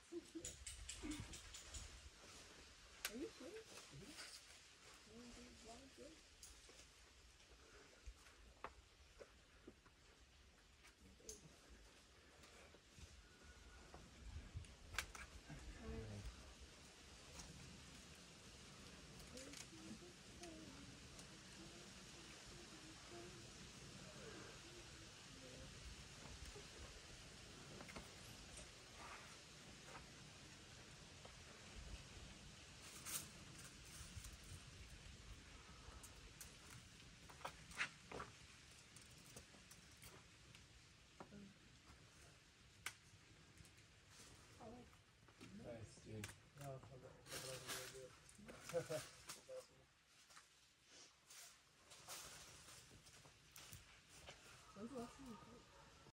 Are you sure? Nice, dude. No, I'm good. When's the last time you